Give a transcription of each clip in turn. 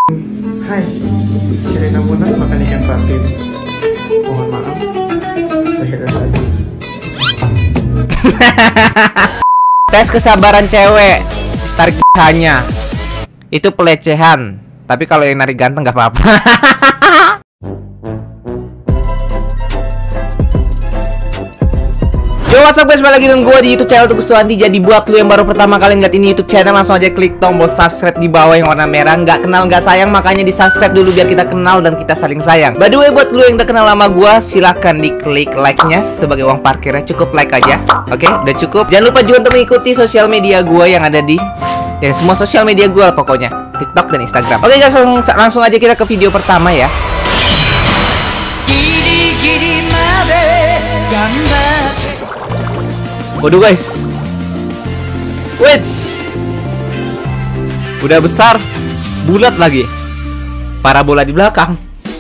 Hai, Sirena Munah makan ikan patin. Mohon maaf, lahir dan batin. Tes kesabaran cewek, tarik hanya itu pelecehan. Tapi kalau yang narik ganteng nggak apa-apa. Yo, what's up guys, balik lagi dengan gue di YouTube channel Tugas Tuanti. Jadi buat lu yang baru pertama kali ngeliat ini YouTube channel, langsung aja klik tombol subscribe di bawah yang warna merah. Nggak kenal nggak sayang, makanya di subscribe dulu biar kita kenal dan kita saling sayang. By the way, buat lu yang udah kenal sama gue, silahkan diklik like-nya sebagai uang parkirnya. Cukup like aja, oke? Udah cukup. Jangan lupa juga untuk mengikuti sosial media gue yang ada di semua sosial media gue pokoknya, TikTok dan Instagram. Oke guys, langsung aja kita ke video pertama ya. Waduh guys, wits, udah besar, bulat lagi, parabola di belakang.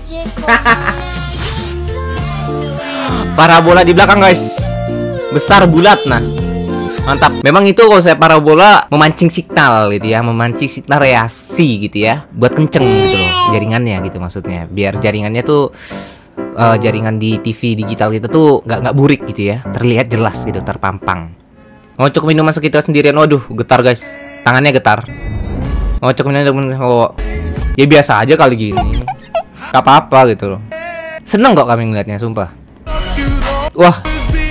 Parabola di belakang guys, besar bulat, nah mantap. Memang itu kalau saya parabola memancing signal gitu ya, memancing signal reaksi gitu ya, buat kenceng gitu loh jaringannya gitu, maksudnya biar jaringannya tuh jaringan di TV digital kita tuh nggak burik gitu ya, terlihat jelas gitu, terpampang. Ngocok minuman sekitar sendirian, waduh getar guys, tangannya getar. Ngocok minuman, oh ya biasa aja kali gini, nggak apa-apa gitu loh. Seneng kok kami ngeliatnya, sumpah. Wah,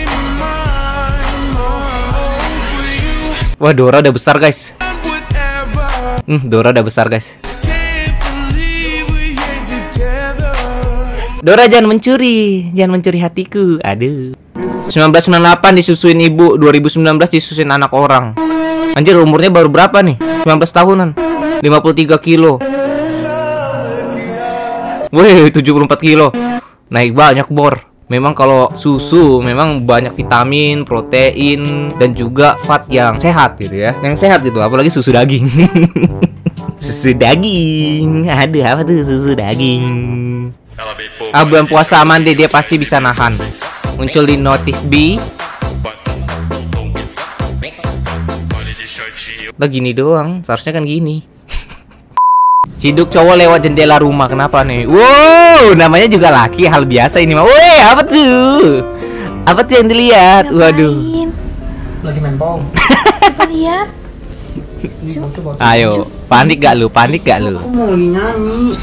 wah Dora udah besar guys. Dora udah besar guys. Dora jangan mencuri hatiku. Aduh. 1998 disusuin ibu, 2019 disusuin anak orang. Anjir, umurnya baru berapa nih? 19 tahunan. 53 kilo. Wih, 74 kilo. Naik banyak bor. Memang kalau susu memang banyak vitamin, protein, dan juga fat yang sehat gitu ya. Yang sehat gitu, apalagi susu daging. Susu daging. Aduh, apa tuh susu daging? Bulan puasa aman deh, dia pasti bisa nahan. Muncul di notif B. Lah gini doang, seharusnya kan gini. Ciduk cowok lewat jendela rumah, kenapa nih? Wow, namanya juga laki, hal biasa ini mah. Woi, apa tuh? Apa tuh yang dilihat? Waduh. Lagi main bong. Lihat. Ayo, panik gak lu? Panik gak lu? Aku mau lagi nyanyi.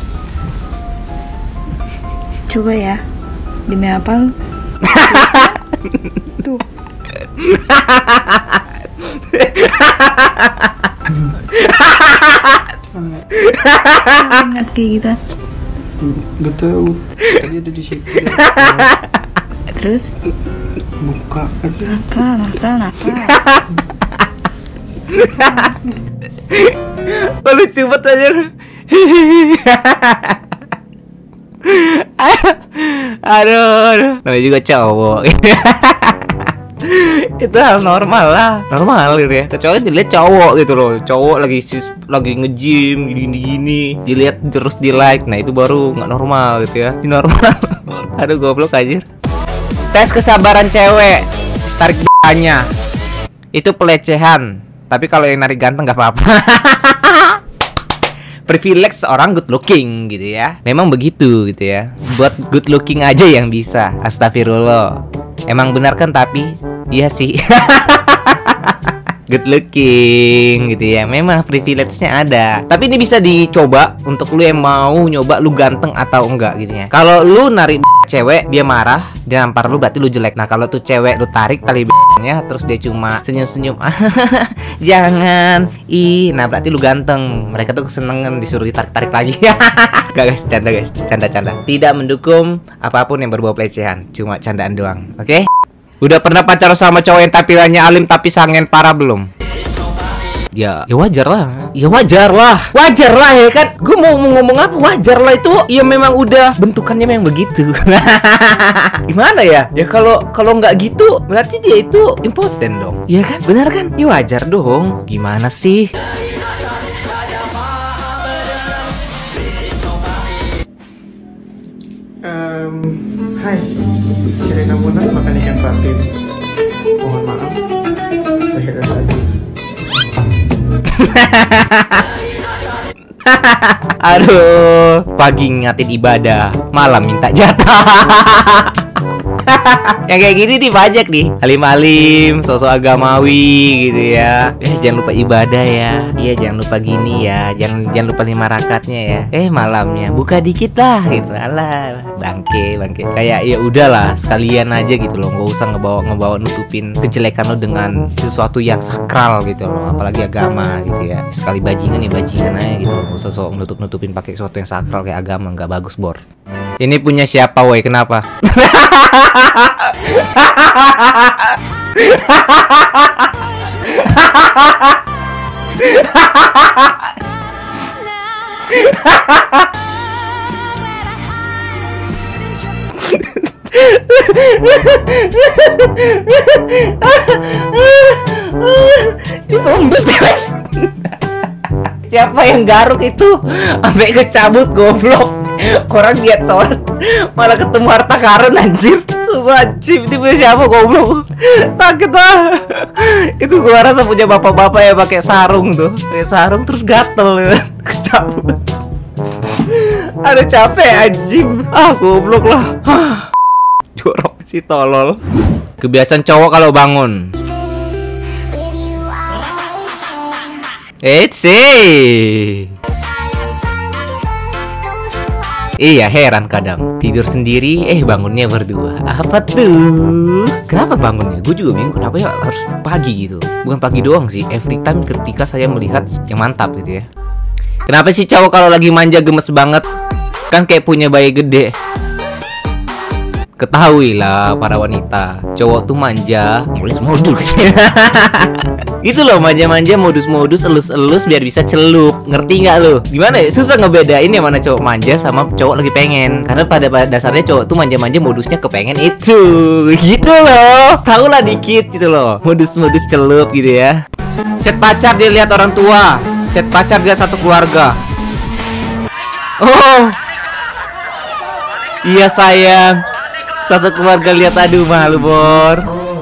Coba ya. Demi apa lu? Tuh. Ingat kayak gitu. Gak tahu. Tadi ada di situ. Terus Buka aja. nakal. Lucu banget aja. Aduh, namanya juga cowok. Itu hal normal lah, normal gitu ya. Kecuali dilihat cowok gitu loh, cowok lagi nge-gym gini-gini, dilihat terus di like, nah itu baru nggak normal gitu ya. Ini normal. Aduh, goblok anjir. Tes kesabaran cewek, tarik hanya itu pelecehan. Tapi kalau yang narik ganteng nggak apa-apa. Privilege seorang good looking gitu ya. Memang begitu gitu ya. Buat good looking aja yang bisa. Astagfirullah. Emang benar kan, tapi iya sih. Good looking gitu ya. Memang privilege-nya ada. Tapi ini bisa dicoba untuk lu yang mau nyoba lu ganteng atau enggak gitu ya. Kalau lu narik cewek, dia marah, dia nampar lu, berarti lu jelek. Nah, kalau tuh cewek lu tarik tali nya, terus dia cuma senyum-senyum. Jangan. Nah berarti lu ganteng. Mereka tuh kesenengan disuruh ditarik-tarik lagi. Gak guys, canda guys. Canda-canda. Tidak mendukung apapun yang berbau pelecehan. Cuma candaan doang. Oke? Udah pernah pacaran sama cowok yang tampilannya alim tapi sangen parah belum? Ya wajar lah. Ya wajar lah. Wajar lah ya kan. Gue mau ngomong apa? Wajar lah itu. Ya memang udah bentukannya memang begitu. Gimana ya? Ya kalau nggak gitu berarti dia itu impoten dong. Iya kan? Benar kan? Ya wajar dong. Gimana sih? Hai, Sirena Munah makan ikan patin. Mohon maaf, lahir dan batin. Aduh, pagi ngatin ibadah, malam minta jatah. Yang kayak gini dipajak nih, alim-alim, sosok agamawi gitu ya. Jangan lupa ibadah ya. Iya, jangan lupa gini ya. Jangan lupa 5 rakatnya ya. Malamnya buka dikit lah gitu. Alah, bangke. Kayak ya udahlah, sekalian aja gitu loh. Nggak usah ngebawa nutupin kejelekan lo dengan sesuatu yang sakral gitu loh. Apalagi agama gitu ya. Sekali bajingan aja gitu loh. Nggak usah sok nutupin pakai sesuatu yang sakral kayak agama, nggak bagus, Bor. Ini punya siapa, woi? Kenapa? Ditombol, guys. Siapa yang garuk itu sampai kecabut, goblok. Orang lihat sholat malah ketemu harta karun, anjir. Wajib itu punya siapa, goblok? Sakit lah. Itu gua rasa punya bapak-bapak ya pakai sarung tuh. Pakai sarung terus gatel ya. Kecabut. Ada capek anjing. Goblok lah. Jorok si tolol. Kebiasaan cowok kalau bangun. Iya, heran kadang tidur sendiri, bangunnya berdua. Apa tuh? Kenapa bangunnya? Gue juga bingung kenapa ya harus pagi gitu. Bukan pagi doang sih, every time ketika saya melihat yang mantap gitu ya. Kenapa sih cowok kalau lagi manja gemes banget? Kan kayak punya bayi gede. Ketahuilah para wanita, cowok tuh manja modus-modus. Gitu loh, manja-manja, modus-modus, elus-elus biar bisa celup. Ngerti nggak lo? Gimana ya? Susah ngebedain yang mana cowok manja sama cowok lagi pengen. Karena pada dasarnya cowok tuh manja-manja modusnya kepengen itu. Gitu loh. Tahu lah dikit gitu loh. Modus-modus celup gitu ya. Chat pacar dia lihat orang tua. Chat pacar dia satu keluarga. Oh. Iya sayang. Satu keluarga lihat, aduh malu, Bor.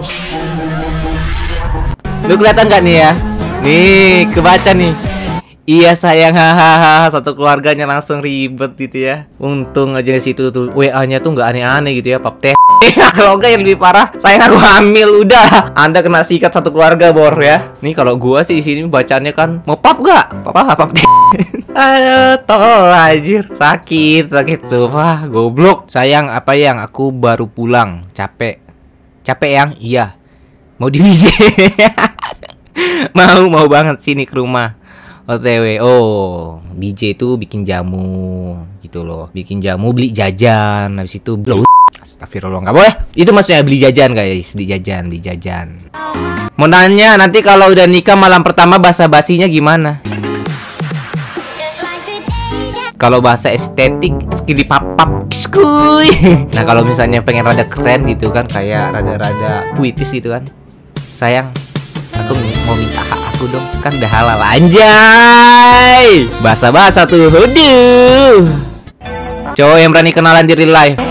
Lu kelihatan nggak nih ya? Nih, kebaca nih. Iya sayang, hahaha. Satu keluarganya langsung ribet gitu ya. Untung aja di situ tuh WA-nya tuh nggak aneh-aneh gitu ya, pap teh. Kalau enggak yang lebih parah, sayang aku hamil, udah. Anda kena sikat satu keluarga, Bor ya. Nih kalau gua sih di sini bacanya kan mau pap gak? Pap teh. Aduh, tolol anjir. Sakit sumpah, goblok. Sayang, apa yang aku baru pulang, capek yang iya. Mau di BJ. mau banget sini ke rumah. OTW. Oh, BJ itu bikin jamu gitu loh. Bikin jamu, beli jajan. Habis itu astagfirullah, nggak boleh. Itu maksudnya beli jajan, guys. Beli jajan. Mau nanya, nanti kalau udah nikah malam pertama basa-basinya gimana? Kalau bahasa estetik, skidi papap, skuy. Nah kalau misalnya pengen rada keren gitu kan, kayak rada puitis gitu kan. Sayang, aku mau minta hak aku dong, kan udah halal, anjay. Bahasa tuh, aduh. Cowok yang berani kenalan di real life.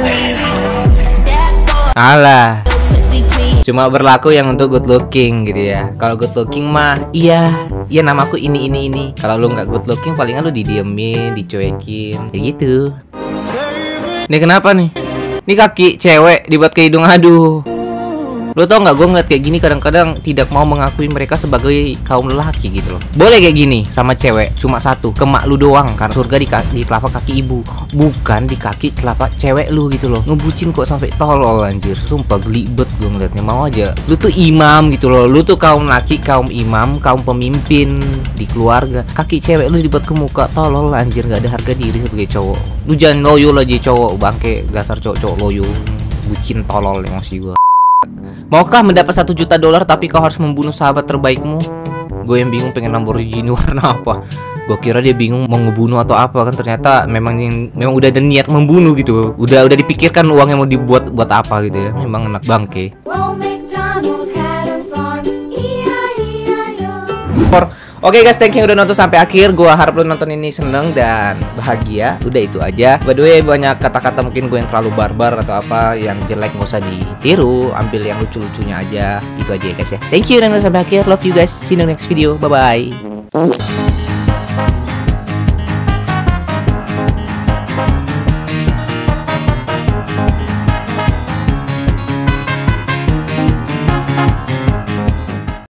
Alah. Cuma berlaku yang untuk good looking gitu ya. Kalau good looking mah iya namaku ini. Kalau lu nggak good looking palingan lu didiemin, dicuekin kayak gitu. Ini kenapa nih? Ini kaki cewek dibuat ke hidung, aduh. Lo tau nggak, gue ngeliat kayak gini kadang-kadang tidak mau mengakui mereka sebagai kaum lelaki gitu loh. Boleh kayak gini sama cewek, cuma satu, ke mak lu doang. Karena surga di telapak kaki ibu, bukan di kaki telapak cewek lu gitu loh. Ngebucin kok sampai tolol anjir. Sumpah geli bet gue ngeliatnya. Mau aja lu tuh imam gitu loh. Lu tuh kaum laki, kaum imam, kaum pemimpin di keluarga. Kaki cewek lu dibuat ke muka, tolol anjir. Gak ada harga diri sebagai cowok. Lu jangan loyo aja cowok, bangke. Dasar cowok loyo, bucin tolol yang masih gue. Maukah mendapat $1 juta tapi kau harus membunuh sahabat terbaikmu? Gue yang bingung pengen Lamborghini warna apa. Gue kira dia bingung mau ngebunuh atau apa, kan ternyata memang udah ada niat membunuh gitu. Udah dipikirkan uangnya mau dibuat buat apa gitu ya. Memang anak bangke. Oke guys, thank you udah nonton sampai akhir. Gua harap lo nonton ini seneng dan bahagia. Udah itu aja. By the way, banyak kata-kata mungkin gue yang terlalu barbar atau apa yang jelek nggak usah ditiru. Ambil yang lucu-lucunya aja. Itu aja ya guys ya. Thank you udah nonton sampai akhir. Love you guys. See you in the next video. Bye bye.